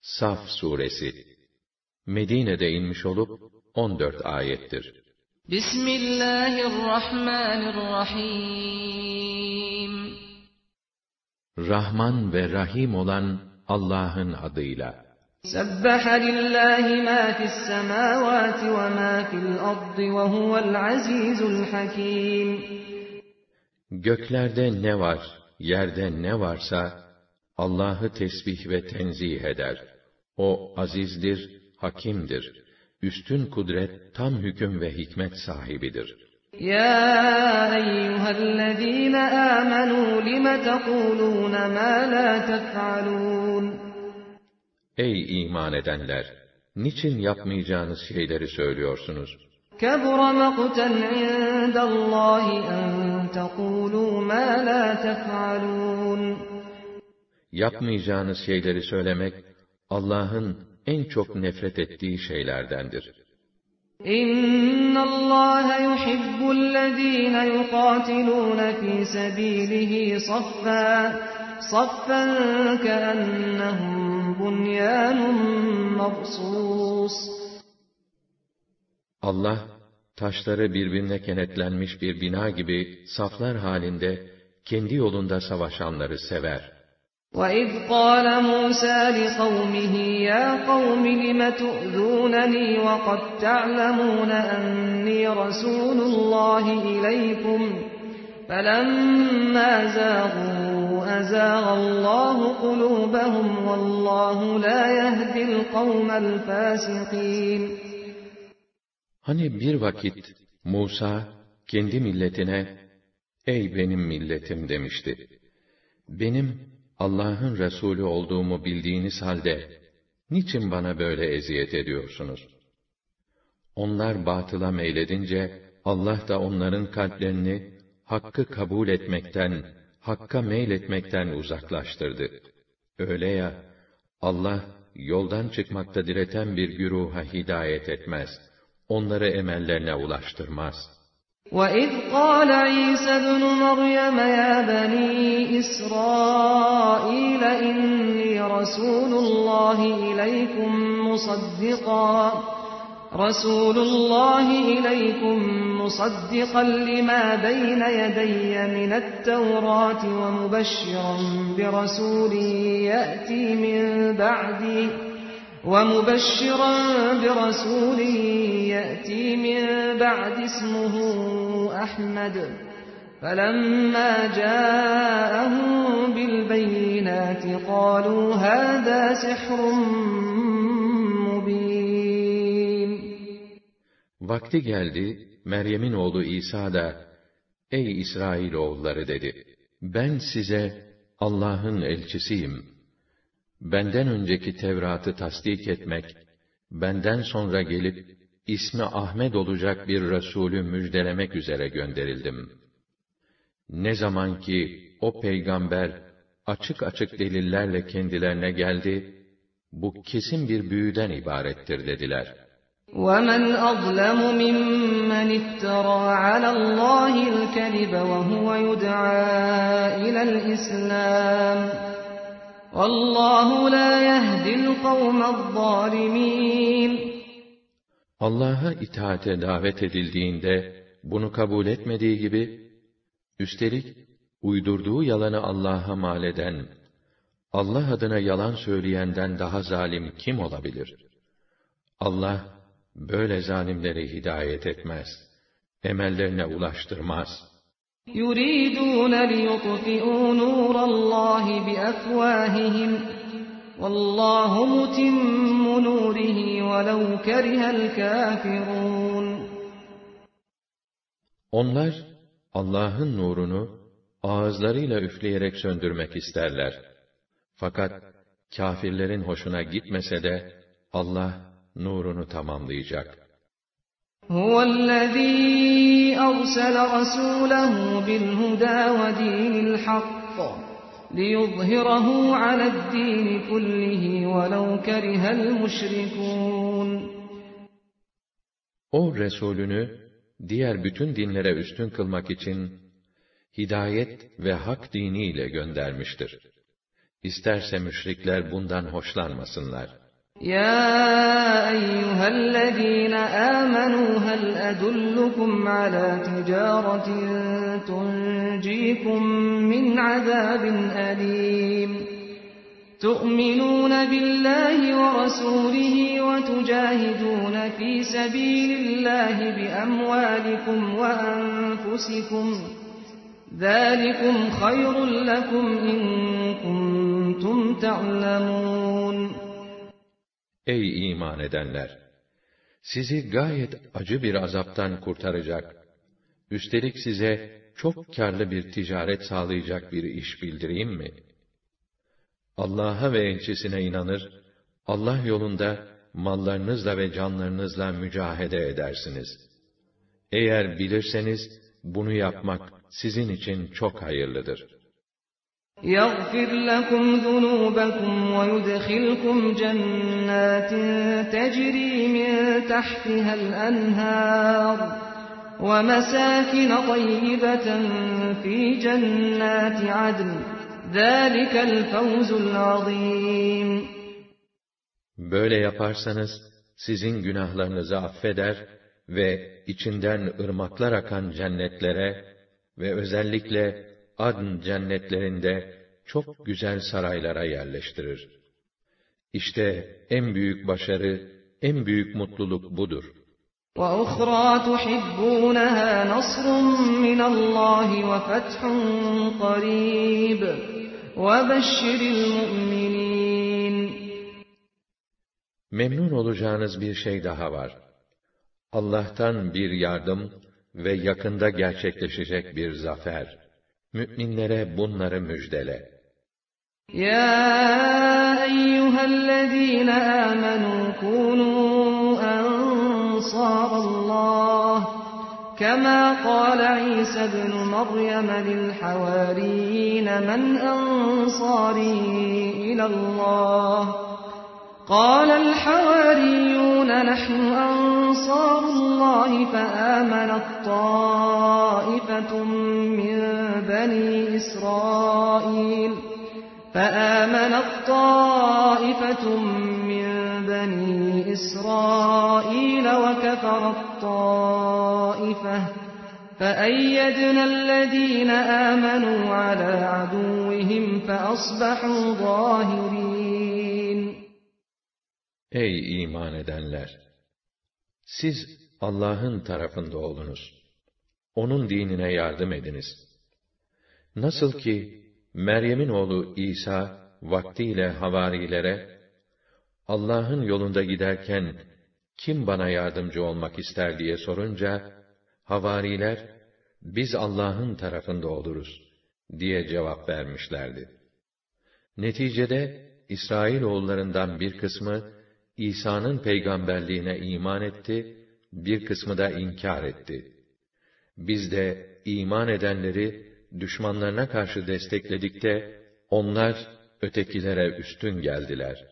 Saf suresi Medine'de inmiş olup 14 ayettir. Bismillahirrahmanirrahim. Rahman ve Rahim olan Allah'ın adıyla. Sebbaha lillahi ma fis semavati ve ma fil ardı ve huvel azizul hakim. Göklerde ne var, yerde ne varsa Allah'ı tesbih ve tenzih eder. O azizdir, hakimdir. Üstün kudret, tam hüküm ve hikmet sahibidir. Ya eyyühellezîne âmenû lime tekulûne mâ lâ tef'alûn. Ey iman edenler! Niçin yapmayacağınız şeyleri söylüyorsunuz? كَبُرَ مَقْتًا عِندَ اللّٰهِ أَنْ تَقُولُوا مَا لَا تَفْعَلُونَ. Yapmayacağınız şeyleri söylemek, Allah'ın en çok nefret ettiği şeylerdendir. اِنَّ اللّٰهَ يُحِبُّ الَّذ۪ينَ يُقَاتِلُونَ ف۪ي سَب۪يلِهِ صَفًّا كَأَنَّهُمْ بُنْيَانٌ مَرْصُوصٌ. Allah, taşları birbirine kenetlenmiş bir bina gibi saflar halinde kendi yolunda savaşanları sever. وَإِذْ قَالَ مُوسَى لِقَوْمِهِ يَا قَوْمِ لِمَ تُؤْذُونَنِي وَقَدْ تَعْلَمُونَ أَنِّي رَسُولُ اللّٰهِ إِلَيْكُمْ فَلَمَّا زَاغُوا أَزَاغَ اللّٰهُ قُلُوبَهُمْ وَاللّٰهُ لَا يَهْدِي الْقَوْمَ الْفَاسِقِينَ. Hani bir vakit Musa kendi milletine, "Ey benim milletim" demişti. Benim Allah'ın Resulü olduğumu bildiğiniz halde, niçin bana böyle eziyet ediyorsunuz? Onlar batıla meyledince, Allah da onların kalplerini, hakkı kabul etmekten, hakka meyletmekten uzaklaştırdı. Öyle ya, Allah, yoldan çıkmakta direten bir güruha hidayet etmez. Onları emellerine ulaştırmaz. وَإِذْ قَالَ عِيسَى ابْنُ مَرْيَمَ يَا بَنِي إِسْرَائِيلَ إِنِّي رَسُولُ اللّٰهِ إِلَيْكُمْ مُصَدِّقًا لِمَا بَيْنَ يَدَيَّ مِنَ التَّوْرَاةِ وَمُبَشِّرًا برسول يأتي من بعد اسمه أحمد فلما جاءهم بالبينات قالوا هذا سحر مبين. Vakti geldi, Meryem'in oğlu İsa da, "Ey İsrailoğulları" dedi, "Ben size Allah'ın elçisiyim. Benden önceki Tevrat'ı tasdik etmek, benden sonra gelip ismi Ahmed olacak bir Resulü müjdelemek üzere gönderildim. Ne zaman ki o peygamber açık açık delillerle kendilerine geldi, bu kesin bir büyüden ibarettir" dediler. وَمَنْ أَظْلَمُ مِمَّنِ افْتَرَى عَلَى اللّٰهِ الْكَذِبَ وَهُوَ يُدْعَى إِلَى الْإِسْلَامِ وَاللّٰهُ لَا يَهْدِي الْقَوْمَ الظَّالِمِينَ. Allah'a itaate davet edildiğinde bunu kabul etmediği gibi, üstelik uydurduğu yalanı Allah'a mal eden, Allah adına yalan söyleyenden daha zalim kim olabilir? Allah böyle zalimleri hidayet etmez, emellerine ulaştırmaz. يُرِيدُونَ لِيُطْفِئُوا نُورَ اللّٰهِ بِأَفْوَاهِهِمْ وَاللّٰهُ مُتِمُّ نُورِهِ وَلَوْ كَرِهَ الْكَافِرُونَ. Onlar Allah'ın nurunu ağızlarıyla üfleyerek söndürmek isterler. Fakat kâfirlerin hoşuna gitmese de Allah nurunu tamamlayacak. هُوَ الَّذ۪ي أَرْسَلَ رَسُولَهُ بِالْهُدَى وَدِينِ الْحَقِّ لِيُظْهِرَهُ عَلَى الدِّينِ كُلِّهِ وَلَوْ كَرِهَ الْمُشْرِكُونَ. O Resulünü diğer bütün dinlere üstün kılmak için hidayet ve hak diniyle göndermiştir. İsterse müşrikler bundan hoşlanmasınlar. يا أيها الذين آمنوا هل أدلكم على تجارة تنجيكم من عذاب أليم تؤمنون بالله ورسوله وتجاهدون في سبيل الله بأموالكم وأنفسكم ذلكم خير لكم إن كنتم تعلمون. Ey iman edenler! Sizi gayet acı bir azaptan kurtaracak, üstelik size çok kârlı bir ticaret sağlayacak bir iş bildireyim mi? Allah'a ve elçisine inanır, Allah yolunda mallarınızla ve canlarınızla mücahede edersiniz. Eğer bilirseniz, bunu yapmak sizin için çok hayırlıdır. يَغْفِرْ لَكُمْ ذُنُوبَكُمْ وَيُدْخِلْكُمْ جَنَّاتٍ تَجْرِي مِنْ تَحْتِهَا الْأَنْهَارُ وَمَسَاكِنَ طَيِّبَةً فِي جَنَّاتِ عَدْنٍ ذَلِكَ الْفَوْزُ الْعَظِيمُ. Böyle yaparsanız, sizin günahlarınızı affeder ve içinden ırmaklar akan cennetlere ve özellikle Adn cennetlerinde çok güzel saraylara yerleştirir. İşte en büyük başarı, en büyük mutluluk budur. وَأُخْرَى تُحِبُّونَهَا نَصْرٌ مِّنَ اللّٰهِ وَفَتْحٌ قَرِيبٌ وَبَشِّرِ الْمُؤْمِنِينَ. Memnun olacağınız bir şey daha var. Allah'tan bir yardım ve yakında gerçekleşecek bir zafer. Müminlere bunları müjdele. Ya eyyühellezîne âmenû kûnû ensârallâh kemâ qâle İsa ibn Meryem lilhavâriyyîne men ensârî ilallâh قال الحواريون نحن أنصار الله فآمنت طائفة من بني إسرائيل وكفرت طائفة فأيدنا الذين آمنوا على عدوهم فأصبحوا ظاهرين. Ey iman edenler! Siz Allah'ın tarafında olunuz. Onun dinine yardım ediniz. Nasıl ki Meryem'in oğlu İsa vaktiyle havarilere, Allah'ın yolunda giderken kim bana yardımcı olmak ister diye sorunca, havariler, biz Allah'ın tarafında oluruz diye cevap vermişlerdi. Neticede İsrailoğullarından bir kısmı İsa'nın peygamberliğine iman etti, bir kısmı da inkar etti. Biz de iman edenleri düşmanlarına karşı destekledik de onlar ötekilere üstün geldiler.